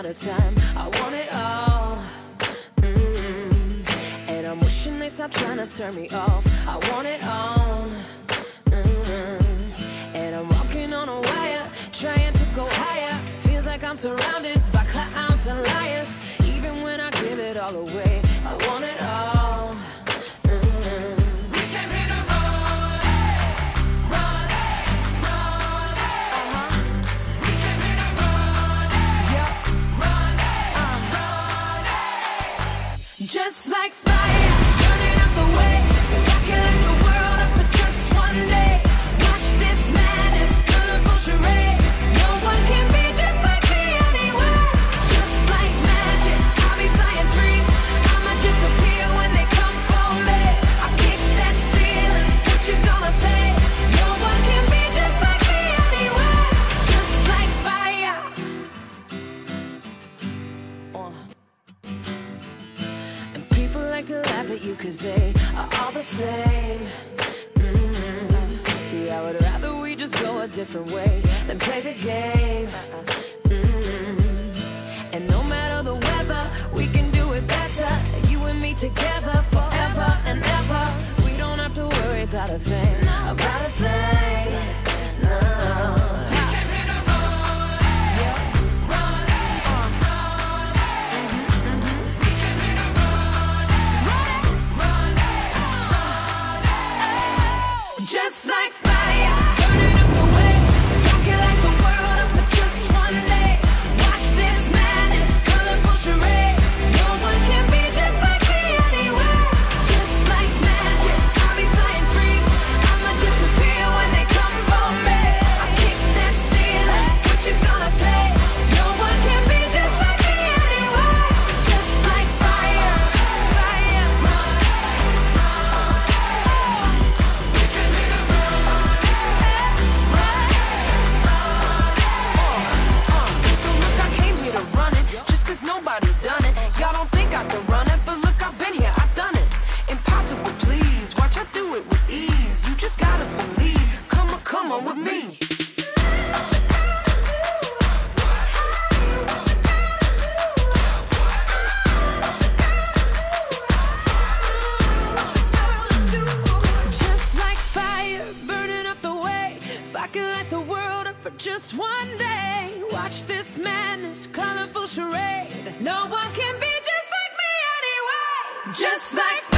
amount of time. I want it all. And I'm wishing they stop trying to turn me off. I want it all. And I'm walking on a wire, trying to go higher. Feels like I'm surrounded by clowns and liars. Even when I give it all away, I want it all. We came here to run, run, run. We came here to run, run, run. Just like fire, burning up the way. If I could light the world up for just one day, watch this madness, colorful charade. No one can be just like me anywhere. Just like magic, I'll be flying free. I'ma disappear when they come for me. I kick that ceiling, what you gonna say? No one can be just like me anywhere. Just like fire. And people like to laugh at you 'cause they are all the same. See, I would rather we just go a different way than play the game. And no matter the weather, we can do it better. You and me together forever and ever. We don't have to worry about a thing, about a thing. No. We came here to run, run, run. We came here to run, run, run. Just like fire, burning up the way. If I could light the world up for just one day, watch this madness, colorful charade. No one can be just like me anywhere. Just like magic, I'll be flying free. I'ma disappear when they come for me. I kick that ceiling, what you gonna say? No one can be just like me anywhere. Just like fire, fire. We came here to So look, I came here to run it, just 'cause nobody's done it. Y'all don't think I can run it, but look, I've been here, I've done it. Impossible, please, watch I do it with ease. You just gotta believe, come on with me. Just like fire, burning up the way. If I could light the world up for just one day, watch this madness, colorful charade. No one can be just like me anyway. Just like